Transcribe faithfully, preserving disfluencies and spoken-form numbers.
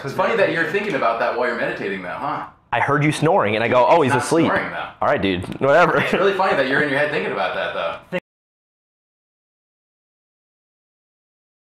It's funny that you're thinking about that while you're meditating, though, huh? I heard you snoring, and I go, oh, he's Not asleep. snoring, though. All right, dude. Whatever. It's really funny that you're in your head thinking about that, though.